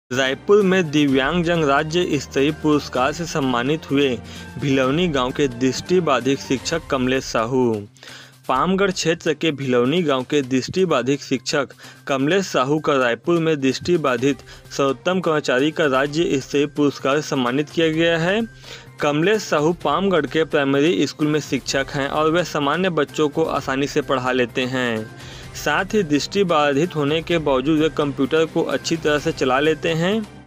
रायपुर में दिव्यांगजन राज्य स्तरीय पुरस्कार से सम्मानित हुए भिलौनी गांव के दृष्टिबाधित शिक्षक कमलेश साहू। पामगढ़ क्षेत्र के भिलौनी गांव के दृष्टिबाधित शिक्षक कमलेश साहू का रायपुर में दृष्टिबाधित सर्वोत्तम कर्मचारी का राज्य स्तरीय पुरस्कार सम्मानित किया गया है। कमलेश साहू पामगढ़ के प्राइमरी स्कूल में शिक्षक हैं और वे सामान्य बच्चों को आसानी से पढ़ा लेते हैं। साथ ही दृष्टिबाधित होने के बावजूद वे कंप्यूटर को अच्छी तरह से चला लेते हैं।